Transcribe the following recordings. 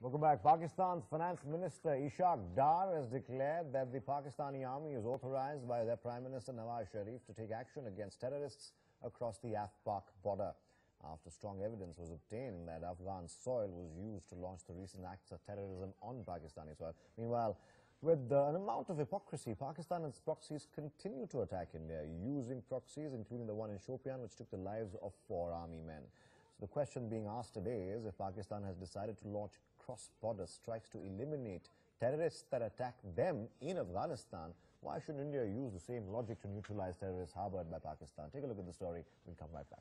Welcome back. Pakistan's Finance Minister Ishaq Dar has declared that the Pakistani army is authorized by their Prime Minister Nawaz Sharif to take action against terrorists across the Af-Pak border, after strong evidence was obtained that Afghan soil was used to launch the recent acts of terrorism on Pakistani soil. Meanwhile, with an amount of hypocrisy, Pakistan and its proxies continue to attack India, using proxies, including the one in Shopian, which took the lives of 4 army men. So the question being asked today is if Pakistan has decided to launch cross-border strikes to eliminate terrorists that attack them in Afghanistan, why should India use the same logic to neutralize terrorists harbored by Pakistan? Take a look at the story. We'll come right back.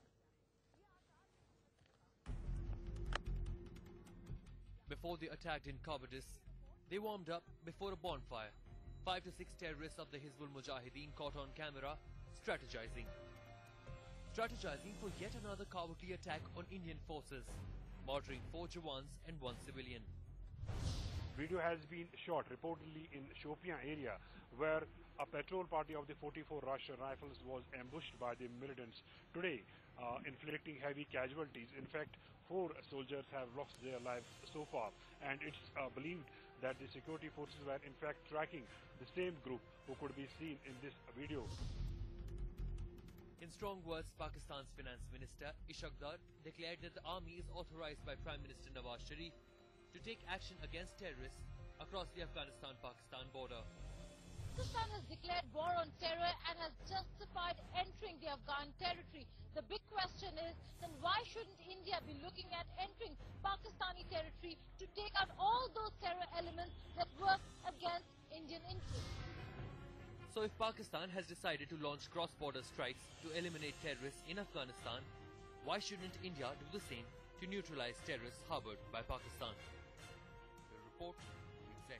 Before they attacked in Kabadis, they warmed up before a bonfire. 5 to 6 terrorists of the Hizbul Mujahideen caught on camera strategizing for yet another cowardly attack on Indian forces, murdering 4 Jawans and 1 civilian. Video has been shot reportedly in Shopian area, where a patrol party of the 44 Russian Rifles was ambushed by the militants today, inflicting heavy casualties. In fact, 4 soldiers have lost their lives so far, and it's believed that the security forces were in fact tracking the same group who could be seen in this video. In strong words, Pakistan's Finance Minister Ishaq Dar declared that the army is authorized by Prime Minister Nawaz Sharif to take action against terrorists across the Afghanistan-Pakistan border. Pakistan has declared war on terror and has justified entering the Afghan territory. The big question is, then why shouldn't India be looking at entering Pakistani territory to take out all those terror elements that work against Indian interests? So if Pakistan has decided to launch cross-border strikes to eliminate terrorists in Afghanistan, why shouldn't India do the same to neutralize terrorists harbored by Pakistan? The report, NewsX.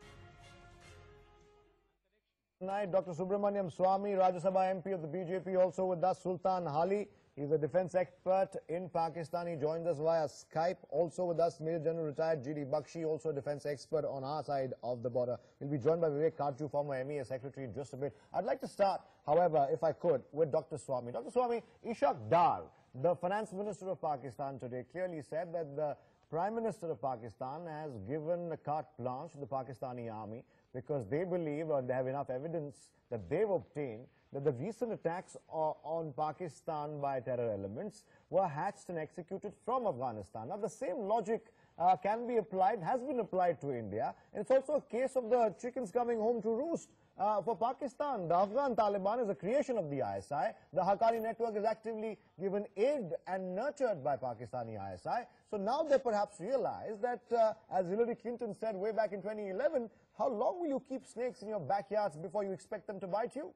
Tonight, Dr. Subramanian Swamy, Rajya Sabha MP of the BJP, also with us. Sultan Hali, he's a defense expert in Pakistan. He joins us via Skype. Also with us, Major General retired G.D. Bakshi, also a defense expert on our side of the border. We'll be joined by Vivek, Katju, former MEA Secretary, in just a bit. I'd like to start, however, if I could, with Dr. Swamy. Dr. Swamy, Ishaq Dar, the Finance Minister of Pakistan today, clearly said that the Prime Minister of Pakistan has given a carte blanche to the Pakistani army because they believe, or they have enough evidence that they've obtained, that the recent attacks on Pakistan by terror elements were hatched and executed from Afghanistan. Now, the same logic can be applied, has been applied to India, and it's also a case of the chickens coming home to roost. For Pakistan, the Afghan Taliban is a creation of the ISI. The Haqqani network is actively given aid and nurtured by Pakistani ISI. So now they perhaps realize that, as Hillary Clinton said way back in 2011, how long will you keep snakes in your backyards before you expect them to bite you?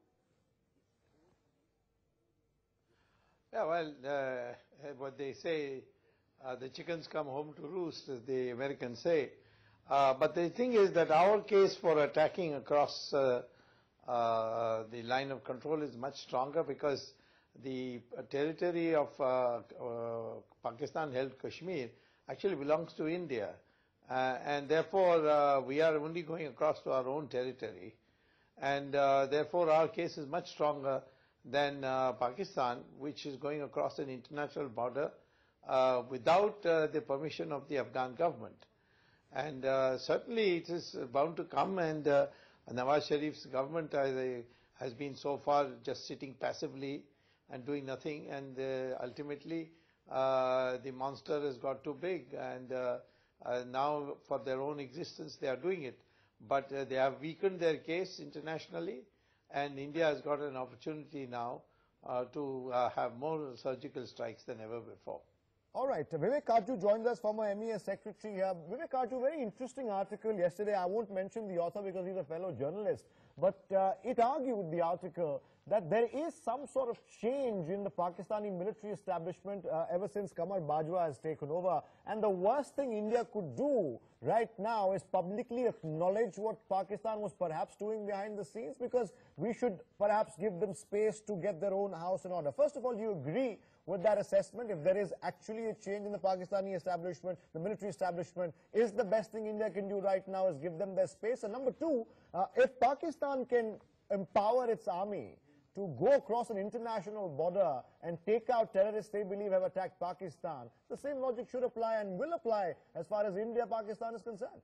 Yeah, well, what they say, the chickens come home to roost, as the Americans say. But the thing is that our case for attacking across the line of control is much stronger because the territory of Pakistan-held Kashmir actually belongs to India. And therefore, we are only going across to our own territory. And therefore, our case is much stronger than Pakistan, which is going across an international border without the permission of the Afghan government. And certainly it is bound to come, and Nawaz Sharif's government has been so far just sitting passively and doing nothing, and ultimately the monster has got too big, and now for their own existence they are doing it. But they have weakened their case internationally, and India has got an opportunity now to have more surgical strikes than ever before. All right, Vivek Katju joins us, former MEA Secretary here. Vivek Katju, very interesting article yesterday. I won't mention the author because he's a fellow journalist, but it argued, the article, that there is some sort of change in the Pakistani military establishment ever since Qamar Bajwa has taken over. And the worst thing India could do right now is publicly acknowledge what Pakistan was perhaps doing behind the scenes, because we should perhaps give them space to get their own house in order. First of all, do you agree with that assessment? If there is actually a change in the Pakistani establishment, the military establishment, is the best thing India can do right now is give them their space? And number two, if Pakistan can empower its army to go across an international border and take out terrorists they believe have attacked Pakistan. The same logic should apply and will apply as far as India-Pakistan is concerned.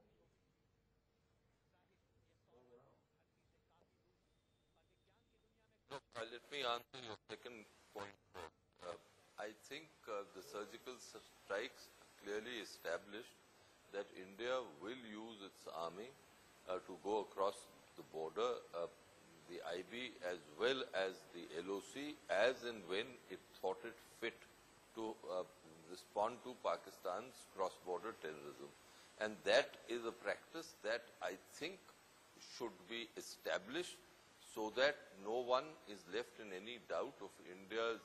Look, let me answer your second point. I think the surgical strikes clearly established that India will use its army to go across the border, the IB as well as the LOC, as and when it thought it fit to respond to Pakistan's cross-border terrorism. And that is a practice that I think should be established so that no one is left in any doubt of India's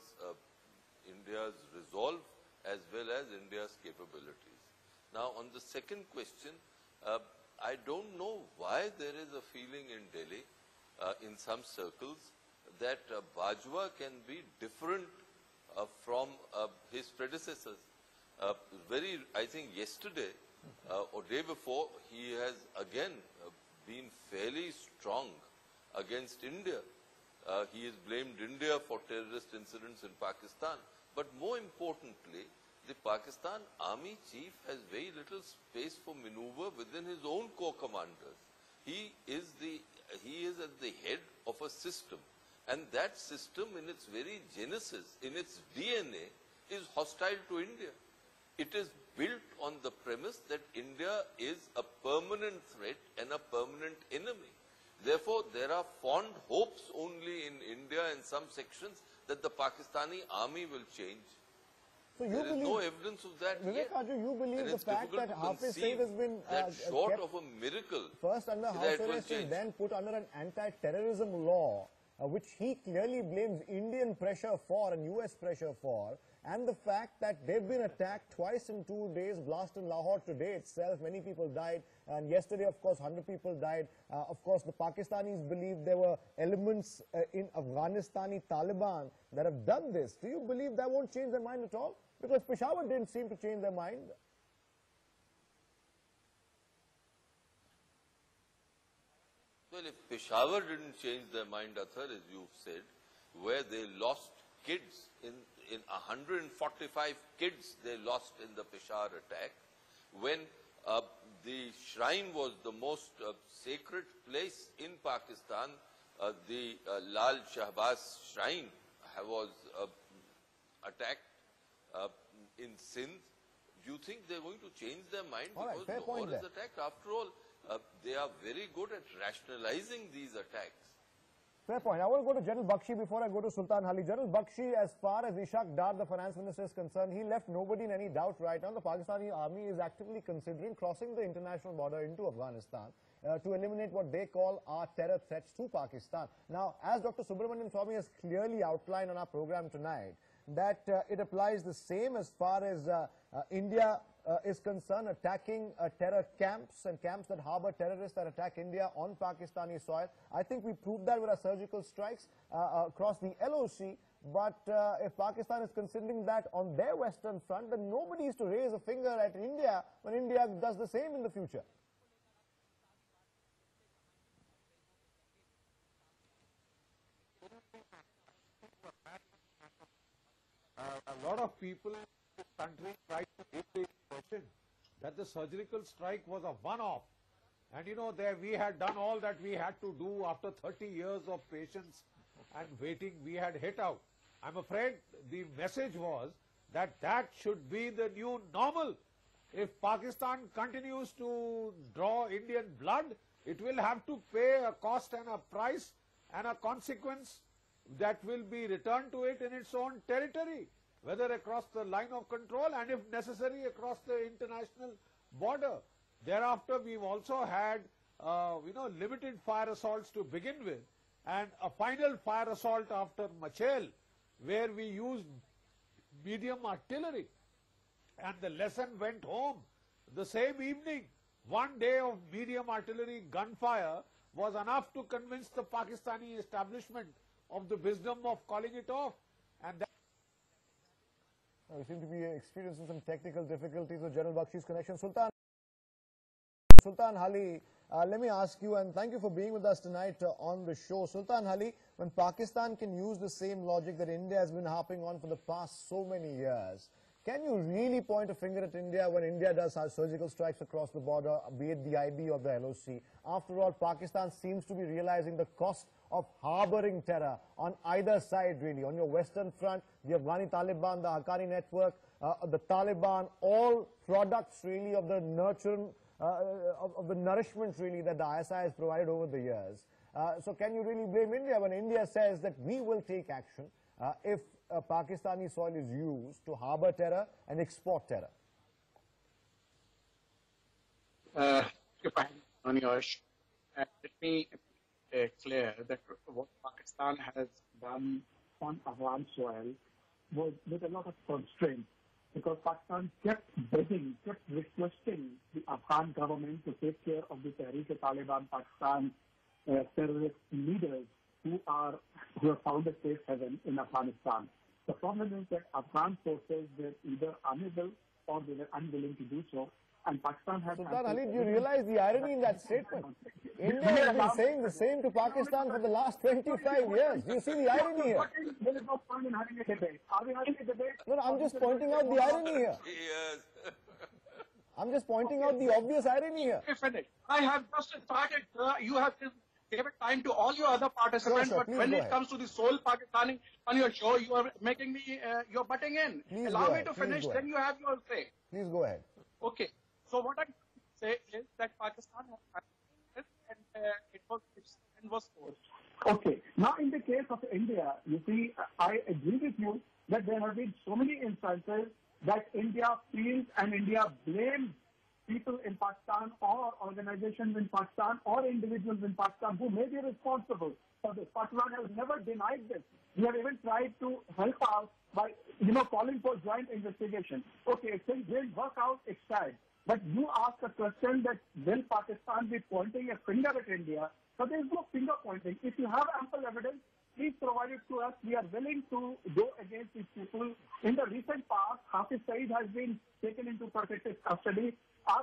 resolve as well as India's capabilities. Now, on the second question, I don't know why there is a feeling in Delhi, in some circles, that Bajwa can be different from his predecessors. I think yesterday or day before, he has again been fairly strong against India. He has blamed India for terrorist incidents in Pakistan. But more importantly, the Pakistan Army Chief has very little space for maneuver within his own corps commanders. He is at the head of a system, and that system in its very genesis, in its DNA, is hostile to India. It is built on the premise that India is a permanent threat and a permanent enemy. Therefore, there are fond hopes only in India in some sections that the Pakistani army will change. So there is no evidence of that Vivek, yet. You believe the fact that Hafiz Saeed has been short of a miracle, first under house arrest and then put under an anti-terrorism law, which he clearly blames Indian pressure for and US pressure for, and the fact that they've been attacked twice in 2 days, blast in Lahore today itself, many people died, and yesterday, of course, 100 people died. Of course, the Pakistanis believe there were elements in Afghanistani Taliban that have done this. Do you believe that won't change their mind at all? Because Peshawar didn't seem to change their mind. Well, if Peshawar didn't change their mind, Athar, as you've said, where they lost kids, in 145 kids they lost in the Peshawar attack, when the shrine was the most sacred place in Pakistan, the Lal Shahbaz shrine was attacked in Sindh. Do you think they're going to change their mind because Lahore is attacked? After all, they are very good at rationalizing these attacks. Fair point. I want to go to General Bakshi before I go to Sultan Hali. General Bakshi, as far as Ishaq Dar, the finance minister, is concerned, he left nobody in any doubt right now. The Pakistani army is actively considering crossing the international border into Afghanistan to eliminate what they call our terror threats to Pakistan. Now, as Dr. Subramanian Swamy has clearly outlined on our program tonight, that it applies the same as far as India is concerned, attacking terror camps and camps that harbor terrorists that attack India on Pakistani soil. I think we proved that with our surgical strikes across the LOC. But if Pakistan is considering that on their western front, then nobody is to raise a finger at India when India does the same in the future. A lot of people in this country try to give the impression that the surgical strike was a one-off. And you know, there we had done all that we had to do after 30 years of patience and waiting, we had hit out. I'm afraid the message was that that should be the new normal. If Pakistan continues to draw Indian blood, it will have to pay a cost and a price and a consequence that will be returned to it in its own territory, whether across the line of control and if necessary across the international border. Thereafter, we've also had, limited fire assaults to begin with, and a final fire assault after Machel, where we used medium artillery. And the lesson went home the same evening. 1 day of medium artillery gunfire was enough to convince the Pakistani establishment of the wisdom of calling it off. And that we seem to be experiencing some technical difficulties with General Bakshi's connection. Sultan Hali, Let me ask you, and thank you for being with us tonight on the show. Sultan Hali, when Pakistan can use the same logic that India has been harping on for the past so many years, can you really point a finger at India when India does have surgical strikes across the border, be it the IB or the LOC? After all, Pakistan seems to be realizing the cost of harboring terror on either side, really. On your western front, the Afghani Taliban, the Haqqani network, the Taliban, all products really of the nurturing, of the nourishment really that the ISI has provided over the years. So can you really blame India when India says that we will take action if Pakistani soil is used to harbor terror and export terror? Let me clear that what Pakistan has done on Afghan soil was with a lot of constraint, because Pakistan kept begging, kept requesting the Afghan government to take care of the Tehreek-e-Taliban Pakistan terrorist leaders who have found a safe haven in Afghanistan. The problem is that Afghan forces were either unable or they were unwilling to do so, and Pakistan has... Sultan Ali, do you realize the irony in that statement? India has been saying the same to Pakistan for the last 25 years. Do you see the irony here? There is no point in having a debate. Are we having a debate? No, I'm just pointing out the irony here. Yes. I'm just pointing out the obvious irony here. I have just started. You have given time to all your other participants, Sure, but when it comes to the sole Pakistani on your show, you are making me, you're butting in. Please Allow me to finish, then you have your say. Please go ahead. Okay. So what I say is that Pakistan has and it was forced. Okay. Now in the case of India, you see, I agree with you that there have been so many instances that India feels and India blames people in Pakistan or organizations in Pakistan or individuals in Pakistan who may be responsible for this. Pakistan has never denied this. We have even tried to help out by, calling for joint investigation. Okay, it didn't work out, it's sad. But you ask a question that will Pakistan be pointing a finger at India? So there is no finger pointing. If you have ample evidence, please provide it to us. We are willing to go against these people. In the recent past, Hafiz Saeed has been taken into protective custody. Our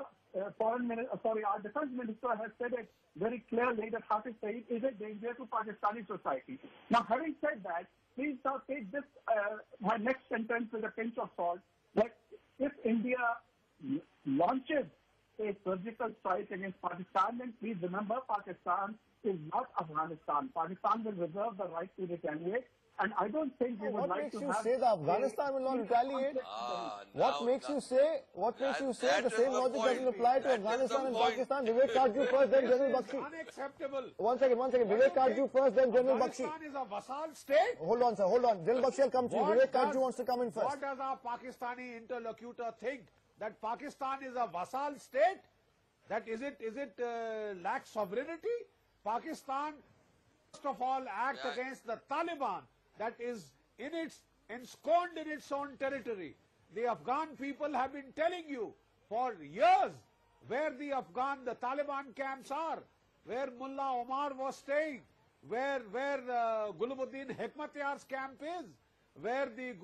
our defense minister has said it very clearly that Hafiz Saeed is a danger to Pakistani society. Now, having said that, please now take this, my next sentence with a pinch of salt, that if India launches a surgical strike against Pakistan, then please remember Pakistan is not Afghanistan. Pakistan will reserve the right to retaliate, and I don't think we would like to have... What makes you say that Afghanistan will not retaliate? What makes you say the same logic doesn't apply to Afghanistan and Pakistan? Vivek Katju first, then General Bakshi. Unacceptable. One second. Vivek Katju first, then General Bakshi. Afghanistan is a vassal state. Hold on, sir. General Bakshi will come to you. Vivek Katju wants to come in first. What does our Pakistani interlocutor think? That Pakistan is a vassal state? That is it lacks sovereignty? Pakistan, first of all, act against the Taliban that is ensconced in its own territory. The Afghan people have been telling you for years where the Taliban camps are, where Mullah Omar was staying, where Gulbuddin Hekmatyar's camp is, where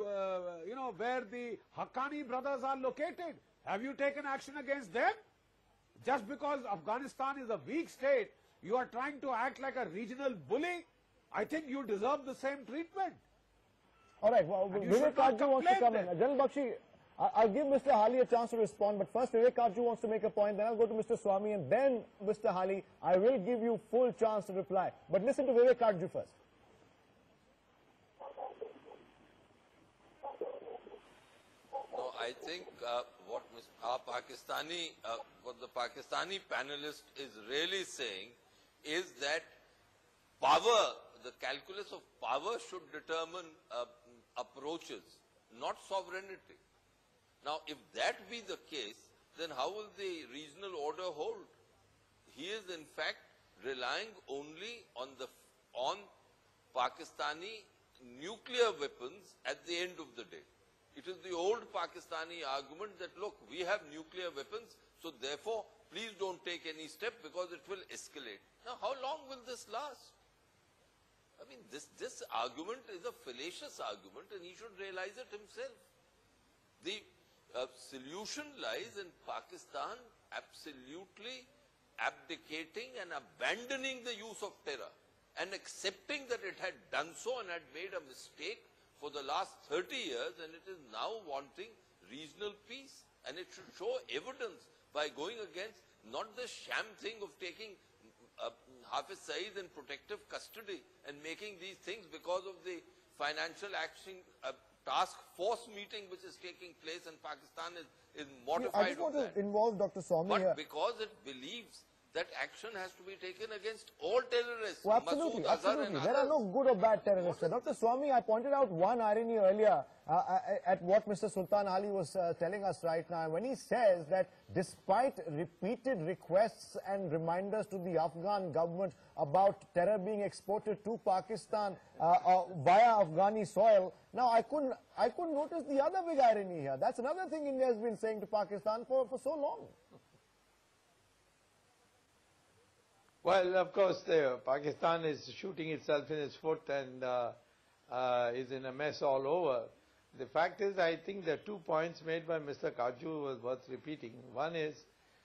the Haqqani brothers are located. Have you taken action against them? Just because Afghanistan is a weak state, you are trying to act like a regional bully? I think you deserve the same treatment. All right, well, Vivek Katju wants to come in. General Bakshi, I'll give Mr. Hali a chance to respond, but first Vivek Katju wants to make a point, then I'll go to Mr. Swamy, and then Mr. Hali. I will give you full chance to reply. But listen to Vivek Katju first. No, I think what the Pakistani panelist is really saying is that power, the calculus of power should determine approaches, not sovereignty. Now, if that be the case, then how will the regional order hold? He is in fact relying only on Pakistani nuclear weapons at the end of the day. It is the old Pakistani argument that, look, we have nuclear weapons, so therefore, please don't take any step because it will escalate. Now, how long will this last? I mean, this argument is a fallacious argument, and he should realize it himself. The solution lies in Pakistan absolutely abdicating and abandoning the use of terror and accepting that it had done so and had made a mistake for the last 30 years, and it is now wanting regional peace. And it should show evidence by going against not the sham thing of taking Hafiz Saeed in protective custody and making these things because of the financial action task force meeting which is taking place, and Pakistan is mortified. I just want to involve Dr. Swamy here. But because it believes that action has to be taken against all terrorists. Well, absolutely, absolutely. There are no good or bad terrorists. Dr. Swamy, I pointed out one irony earlier at what Mr. Sultan Hali was telling us right now, when he says that despite repeated requests and reminders to the Afghan government about terror being exported to Pakistan via Afghani soil, now I couldn't notice the other big irony here. That's another thing India has been saying to Pakistan for so long. Well, of course, Pakistan is shooting itself in its foot and is in a mess all over. The fact is, I think the 2 points made by Mr. Katju was worth repeating. One is,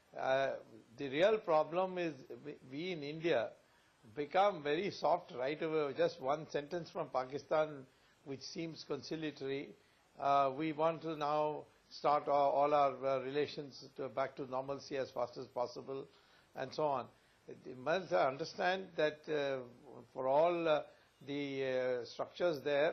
the real problem is we in India become very soft right away. Just one sentence from Pakistan which seems conciliatory. We want to now start all our relations back to normalcy as fast as possible and so on. You must understand that for all the structures there,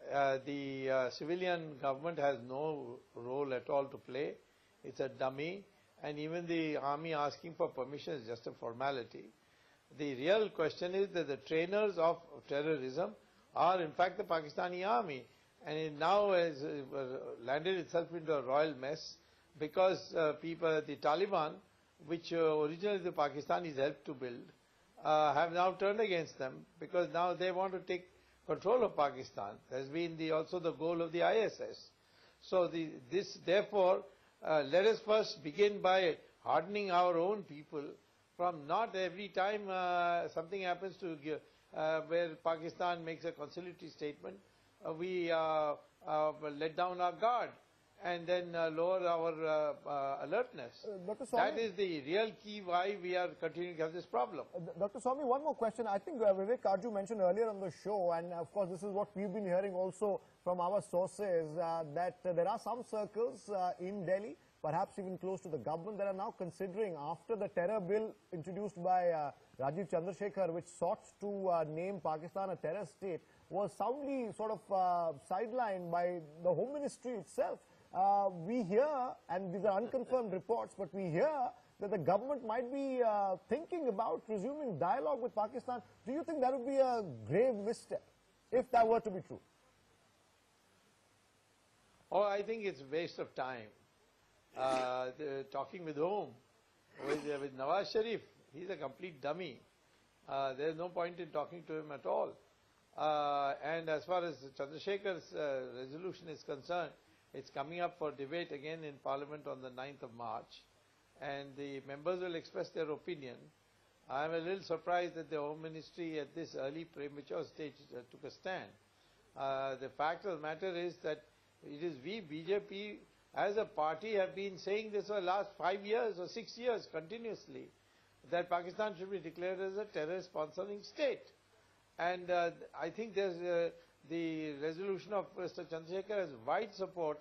the civilian government has no role at all to play. It's a dummy, and even the army asking for permission is just a formality. The real question is that the trainers of terrorism are in fact the Pakistani army, and it now has landed itself into a royal mess because the Taliban, which originally the Pakistanis helped to build, have now turned against them because now they want to take control of Pakistan. That has been also the goal of the ISS. So therefore, let us first begin by hardening our own people from not every time something happens to where Pakistan makes a conciliatory statement, we let down our guard and then lower our alertness. That is the real key why we are continuing to have this problem. Dr. Swamy, one more question. I think Vivek Katju mentioned earlier on the show, and of course this is what we've been hearing also from our sources, that there are some circles in Delhi, perhaps even close to the government, that are now considering, after the terror bill introduced by Rajiv Chandrasekhar, which sought to name Pakistan a terror state, was soundly sort of sidelined by the Home Ministry itself. We hear, and these are unconfirmed reports, but we hear that the government might be thinking about resuming dialogue with Pakistan. Do you think that would be a grave misstep, if that were to be true? Oh, I think it's a waste of time. Talking with whom? With Nawaz Sharif. He's a complete dummy. There's no point in talking to him at all. And as far as Chandrasekhar's resolution is concerned, it's coming up for debate again in Parliament on the 9th of March, and the members will express their opinion. I'm a little surprised that the Home Ministry at this early premature stage took a stand. The fact of the matter is that it is we, BJP, as a party, have been saying this for the last 5 years or 6 years continuously, that Pakistan should be declared as a terrorist sponsoring state. And I think there's the resolution of Mr. Chandrasekhar has wide support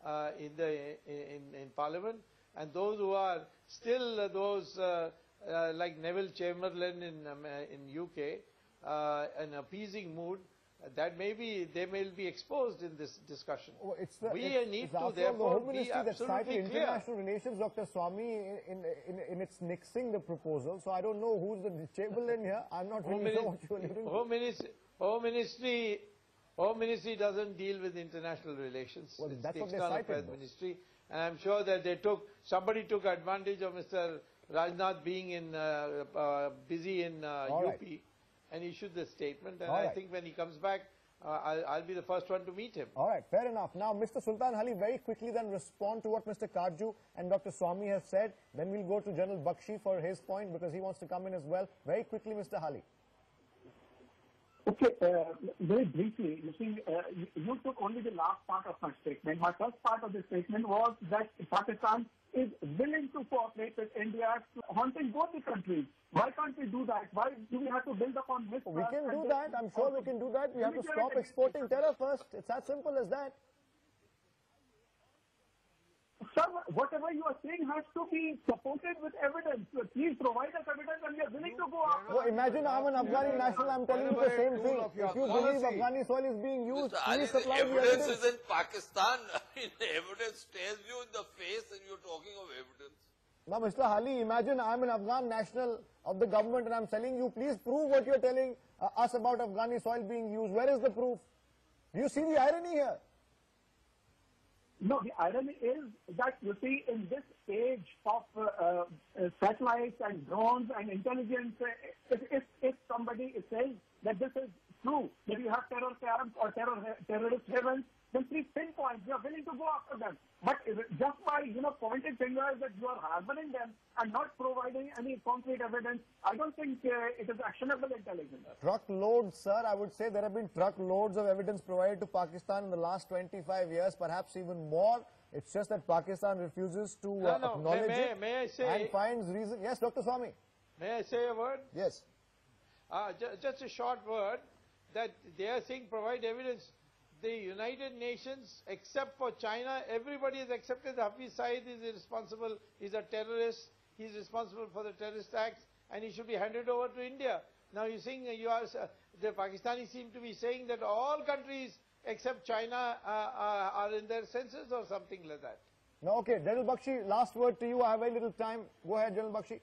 in Parliament, and those who are still those like Neville Chamberlain in UK, an appeasing mood, that maybe they may be exposed in this discussion. We need to therefore be absolutely clear. International relations, Dr. Swamy, in its nixing the proposal. So I don't know who's the Chamberlain here. I'm not really sure what you're alluding to. Home Ministry doesn't deal with international relations. Well, it's that's the what External Affairs Ministry, and I'm sure that somebody took advantage of Mr. Rajnath being busy in UP and issued the statement. And I think when he comes back, I'll be the first one to meet him. All right, fair enough. Now, Mr. Sultan Hali, very quickly then respond to what Mr. Katju and Dr. Swamy have said. Then we'll go to General Bakshi for his point because he wants to come in as well. Very quickly, Mr. Hali. Okay, very briefly, you see, you took only the last part of my statement. My first part of the statement was that Pakistan is willing to cooperate with India to haunting both the countries. Why can't we do that? Why do we have to build upon this? We can do that. I'm sure we can do that. We have to stop exporting terror first. It's as simple as that. Sir, whatever you are saying has to be supported with evidence. Please provide us evidence and we are willing to go after. So imagine I'm an Afghani national, I'm telling you the same thing. If you believe Afghani soil is being used, please supply the evidence evidence. is in Pakistan. I mean, evidence stares you in the face and you're talking of evidence. Now, Mr. Hali, imagine I'm an Afghan national of the government and I'm telling you, please prove what you're telling us about Afghani soil being used. Where is the proof? Do you see the irony here? No, the irony is that, you see, in this age of satellites and drones and intelligence, if somebody is saying that this is true, that you have terror camps or terrorist havens, then please pinpoint. We are willing to go after them. But just by, pointing fingers that you are harboring them and not providing any concrete evidence, I don't think it is actionable intelligence. Truckloads, sir. I would say there have been truckloads of evidence provided to Pakistan in the last 25 years, perhaps even more. It's just that Pakistan refuses to acknowledge it may I say, and finds reason. Yes, Dr. Swamy. May I say a word? Yes. Just a short word, that they are saying provide evidence. The United Nations, except for China, everybody has accepted Hafiz Saeed is responsible, he's a terrorist, he's responsible for the terrorist acts, and he should be handed over to India. Now you're saying, the Pakistanis seem to be saying that all countries except China are in their senses or something like that. No, okay. General Bakshi, last word to you. I have very little time. Go ahead, General Bakshi.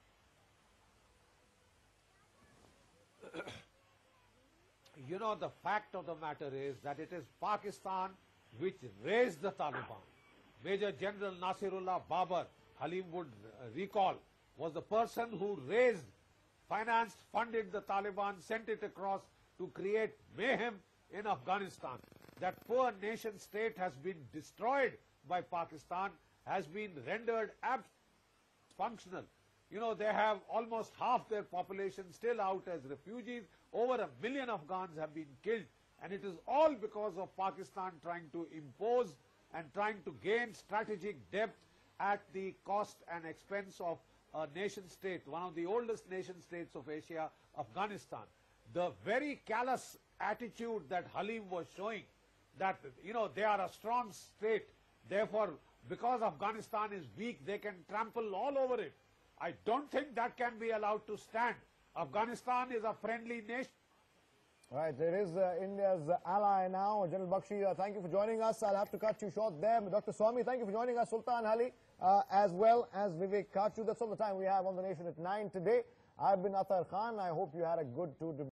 You know, the fact of the matter is that it is Pakistan which raised the Taliban. Major General Nasirullah Babar, Halim would recall, was the person who raised, financed, funded the Taliban, sent it across to create mayhem in Afghanistan. That poor nation state has been destroyed by Pakistan, has been rendered functional. You know, they have almost half their population still out as refugees. Over 1 million Afghans have been killed. And it is all because of Pakistan trying to impose and trying to gain strategic depth at the cost and expense of a nation state, one of the oldest nation states of Asia, Afghanistan. The very callous attitude that Halim was showing, that, you know, they are a strong state, therefore, because Afghanistan is weak, they can trample all over it. I don't think that can be allowed to stand. Afghanistan is a friendly nation. Right, there is India's ally now. General Bakshi, thank you for joining us. I'll have to cut you short there. Dr. Swamy, thank you for joining us. Sultan, Hali, as well as Vivek, Katju. That's all the time we have on The Nation at 9 today. I've been Athar Khan. I hope you had a good 2